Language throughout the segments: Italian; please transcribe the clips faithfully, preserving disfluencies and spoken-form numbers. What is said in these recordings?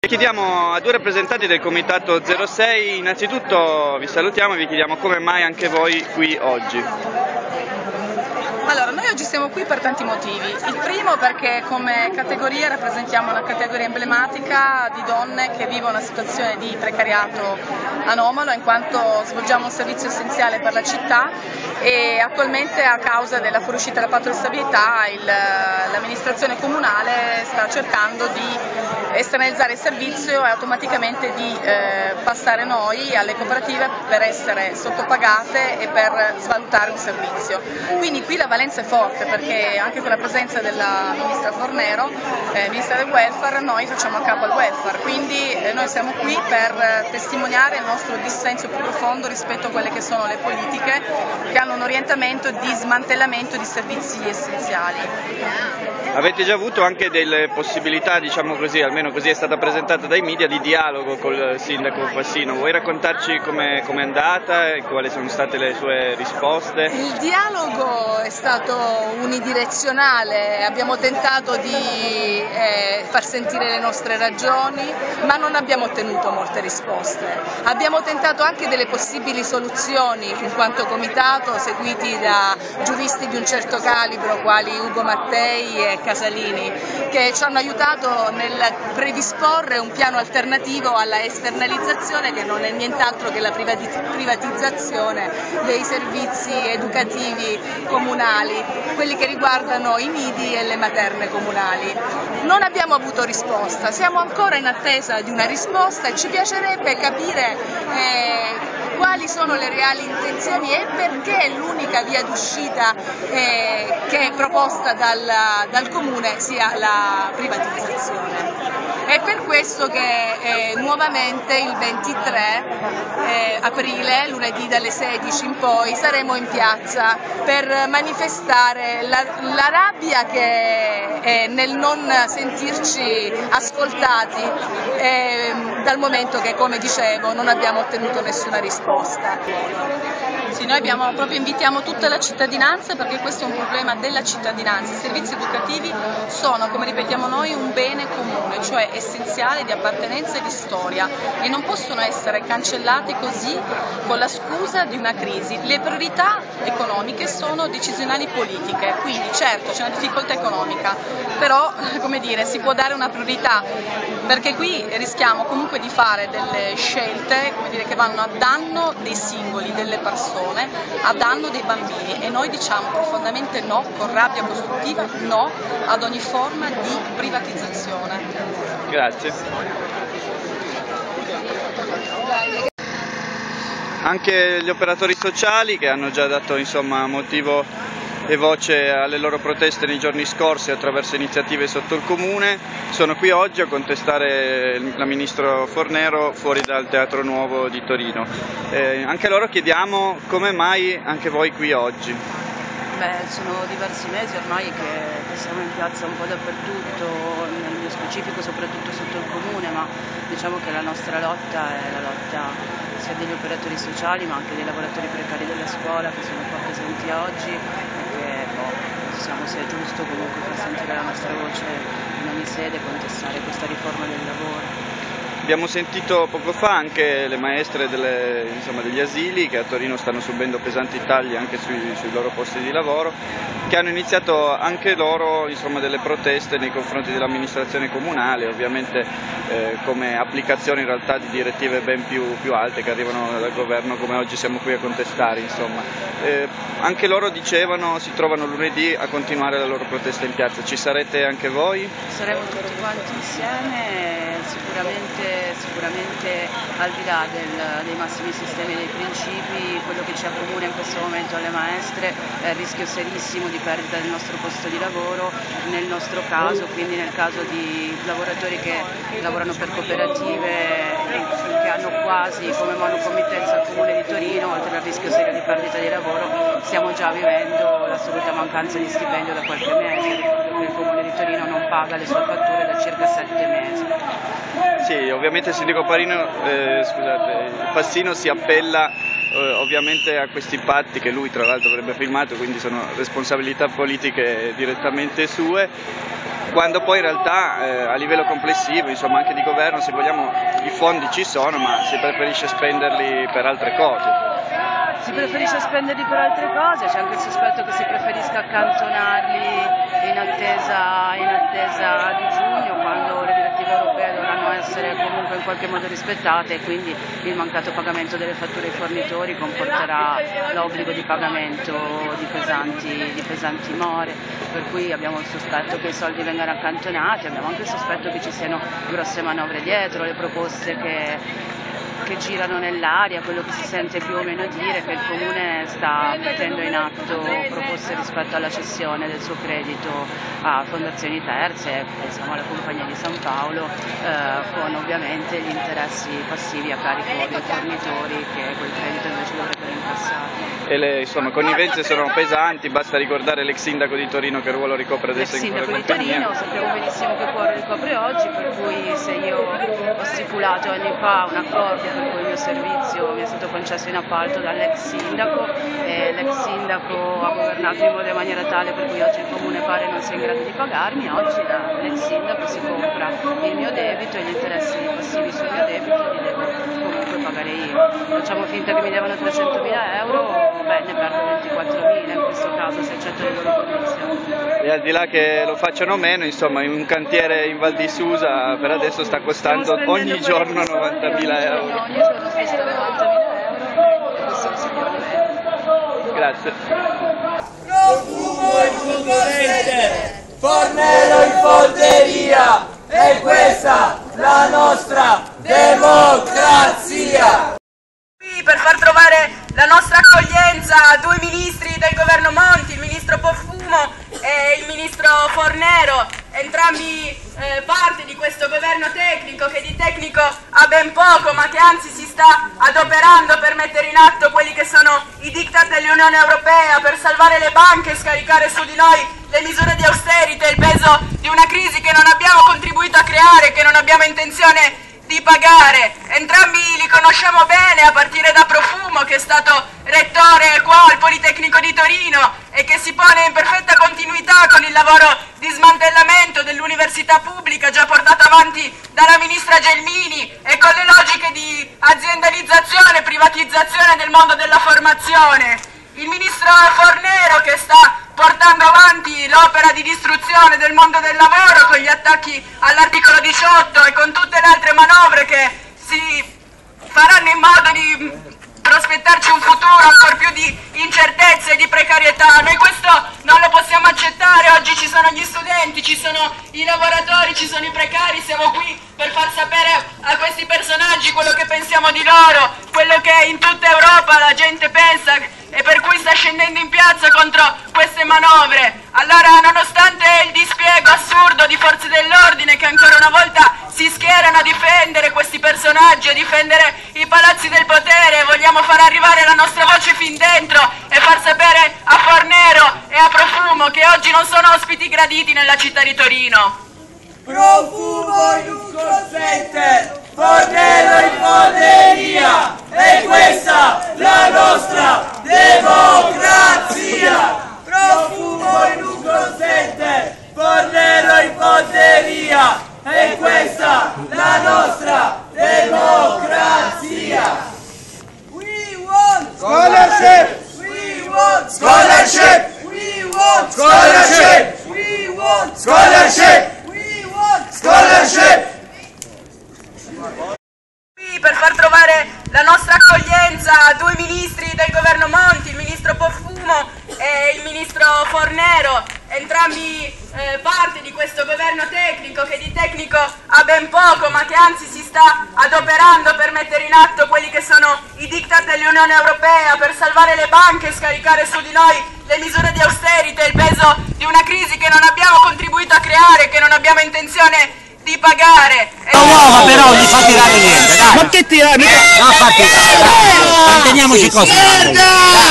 Chiediamo a due rappresentanti del Comitato zero sei, innanzitutto vi salutiamo e vi chiediamo come mai anche voi qui oggi. Allora, noi oggi siamo qui per tanti motivi. Il primo perché come categoria rappresentiamo una categoria emblematica di donne che vivono una situazione di precariato anomalo, in quanto svolgiamo un servizio essenziale per la città e attualmente a causa della fuoriuscita dal patto di stabilità l'amministrazione comunale sta cercando di esternalizzare il servizio e automaticamente di eh, passare noi alle cooperative per essere sottopagate e per svalutare un servizio. Quindi qui la valenza è forte perché anche con la presenza della ministra Fornero, eh, ministra del welfare, noi facciamo a capo al welfare, quindi eh, noi siamo qui per testimoniare il nostro dissenso più profondo rispetto a quelle che sono le politiche che hanno un orientamento di smantellamento di servizi essenziali. Avete già avuto anche delle possibilità, diciamo così, almeno così è stata presentata dai media, di dialogo col sindaco Fassino. Vuoi raccontarci come è andata e quali sono state le sue risposte? Il dialogo è stato unidirezionale, abbiamo tentato di eh, far sentire le nostre ragioni, ma non abbiamo ottenuto molte risposte. Abbiamo tentato anche delle possibili soluzioni in quanto comitato, seguiti da giuristi di un certo calibro quali Ugo Mattei e Casalini, che ci hanno aiutato nel predisporre un piano alternativo alla esternalizzazione, che non è nient'altro che la privatizzazione dei servizi educativi comunali, quelli che riguardano i nidi e le materne comunali. Non abbiamo avuto risposta, siamo ancora in attesa di una risposta e ci piacerebbe capire eh, quali sono le reali intenzioni e perché l'unica via d'uscita eh, che è proposta dal, dal Comune sia la privatizzazione. È per questo che eh, nuovamente il ventitré eh, aprile, lunedì dalle sedici in poi, saremo in piazza per manifestare la, la rabbia che è nel non sentirci ascoltati eh, dal momento che, come dicevo, non abbiamo ottenuto nessuna risposta. Sì, noi abbiamo, proprio invitiamo tutta la cittadinanza perché questo è un problema della cittadinanza. I servizi educativi sono, come ripetiamo noi, un bene comune, cioè essenziale, di appartenenza e di storia, e non possono essere cancellati così con la scusa di una crisi. Le priorità economiche sono decisionali politiche, quindi certo c'è una difficoltà economica, però come dire, si può dare una priorità, perché qui rischiamo comunque di fare delle scelte, come dire, che vanno a danno dei singoli, delle persone, a danno dei bambini, e noi diciamo profondamente no, con rabbia costruttiva, no ad ogni forma di privatizzazione. Grazie. Anche gli operatori sociali, che hanno già dato insomma motivo e voce alle loro proteste nei giorni scorsi attraverso iniziative sotto il Comune, sono qui oggi a contestare la ministra Fornero fuori dal Teatro Nuovo di Torino. Eh, anche a loro chiediamo come mai anche voi qui oggi. Beh, sono diversi mesi ormai che siamo in piazza un po' dappertutto, nel mio specifico soprattutto sotto il Comune, ma diciamo che la nostra lotta è la lotta sia degli operatori sociali ma anche dei lavoratori precari della scuola che sono qua presenti oggi, perché boh, pensiamo sia giusto comunque far sentire la nostra voce in ogni sede e contestare questa riforma del lavoro. Abbiamo sentito poco fa anche le maestre delle, insomma, degli asili, che a Torino stanno subendo pesanti tagli anche sui, sui loro posti di lavoro, che hanno iniziato anche loro insomma, delle proteste nei confronti dell'amministrazione comunale, ovviamente eh, come applicazione in realtà di direttive ben più, più alte che arrivano dal governo, come oggi siamo qui a contestare. Insomma. Eh, anche loro dicevano si trovano lunedì a continuare la loro protesta in piazza. Ci sarete anche voi? Saremo tutti quanti insieme, sicuramente Sicuramente al di là del, dei massimi sistemi e dei principi, quello che ci accomuna in questo momento alle maestre è il rischio serissimo di perdita del nostro posto di lavoro, nel nostro caso, quindi nel caso di lavoratori che lavorano per cooperative e che hanno quasi come monocommittenza al Comune di Torino, oltre al rischio serio di perdita di lavoro, stiamo già vivendo l'assoluta mancanza di stipendio da qualche mese. Il Comune di Torino non paga le sue fatture da circa sette mesi. Sì, ovviamente il sindaco Parino, eh, scusate, Fassino si appella eh, ovviamente a questi patti che lui tra l'altro avrebbe firmato, quindi sono responsabilità politiche direttamente sue. quando poi in realtà eh, a livello complessivo, insomma anche di governo, se vogliamo, i fondi ci sono, ma si preferisce spenderli per altre cose. Si preferisce spenderli per altre cose, c'è anche il sospetto che si preferisca accantonarli in attesa, in attesa di giugno, quando le direttive europee dovranno essere comunque in qualche modo rispettate, e quindi il mancato pagamento delle fatture ai fornitori comporterà l'obbligo di pagamento di pesanti, di pesanti more, per cui abbiamo il sospetto che i soldi vengano accantonati, abbiamo anche il sospetto che ci siano grosse manovre dietro, le proposte che che girano nell'aria, quello che si sente più o meno dire, che il Comune sta mettendo in atto proposte rispetto alla cessione del suo credito a fondazioni terze, pensiamo alla Compagnia di San Paolo, eh, con ovviamente gli interessi passivi a carico dei fornitori che quel credito invece dovrebbero incassare. E le insomma, connivenze sono pesanti, basta ricordare l'ex sindaco di Torino che ruolo ricopre adesso in quella compagnia. L'ex sindaco di Torino, sappiamo benissimo che ruolo ricopre oggi, per cui se io ho stipulato anni fa un accordo per cui il mio servizio mi è stato concesso in appalto dall'ex sindaco e l'ex sindaco ha governato in modo in maniera tale per cui oggi il Comune pare non sia in grado di pagarmi, oggi l'ex sindaco si compra il mio debito e gli interessi passivi sul mio debito li devo comunque pagare io. Facciamo finta che mi devono trecentomila euro, beh, ne perdo ventiquattromila in questo caso se accetto le loro condizioni. E al di là che lo facciano meno, insomma, in un cantiere in Val di Susa per adesso sta costando ogni giorno novantamila euro. Ogni giorno costa novantamila euro e questo lo sappiamo bene. Grazie. Profumo incongruente, fornello in folderia, e questa la nostra democrazia. Per far trovare la nostra accoglienza a due ministri del governo Monti, il ministro Profumo e il ministro Fornero, entrambi eh, parte di questo governo tecnico che di tecnico ha ben poco, ma che anzi si sta adoperando per mettere in atto quelli che sono i diktat dell'Unione Europea, per salvare le banche e scaricare su di noi le misure di austerity e il peso di una crisi che non abbiamo contribuito a creare, che non abbiamo intenzione di pagare. Entrambi li conosciamo bene, a partire da Profumo, che è stato rettore qua al Politecnico di Torino e che si pone in perfetta continuità con il lavoro di smantellamento dell'università pubblica già portato avanti dalla ministra Gelmini e con le logiche di aziendalizzazione e privatizzazione del mondo della formazione. Il ministro Fornero, che sta portando avanti l'opera di distruzione del mondo del lavoro con gli attacchi all'articolo diciotto e con tutte le altre manovre che si faranno in modo di prospettarci un futuro ancora più di incertezze e di precarietà. Noi questo non lo possiamo accettare. Oggi ci sono gli studenti, ci sono i lavoratori, ci sono i precari, siamo qui per far sapere a questi personaggi quello che pensiamo di loro, quello che in tutta Europa la gente pensa e per cui sta scendendo in piazza contro queste manovre. Allora, nonostante il dispiego assurdo di forze dell'ordine che ancora una volta si schierano a difendere questi personaggi, a difendere i palazzi del potere, vogliamo far arrivare la nostra voce fin dentro e far sapere a Fornero e a Profumo che oggi non sono ospiti graditi nella città di Torino. Profumo in un call center, Fornello in folderia, e questa la nostra democrazia. Profumo in un call center, Fornello in folderia, e questa la nostra democrazia. We want scholarship. We want scholarship. We want scholarship. We want scholarship. Scholarship! Per far trovare la nostra accoglienza a due ministri del governo Monti, il ministro Profumo e il ministro Fornero, entrambi eh, parte di questo governo tecnico che di tecnico ha ben poco, ma che anzi si sta adoperando per mettere in atto quelli che sono i diktat dell'Unione Europea, per salvare le banche e scaricare su di noi le misure di austerity e il peso di una crisi che non abbiamo contribuito a creare, che non abbiamo intenzione di pagare. No, no, però non gli fa tirare niente, dai. Ma che tirare? No, fa tirare, dai. Manteniamoci così. Merda!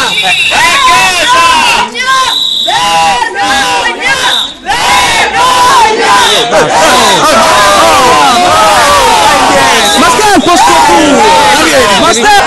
Vergogna! Vergogna! Vergogna! Ma sta un po' sto culo! Ma sta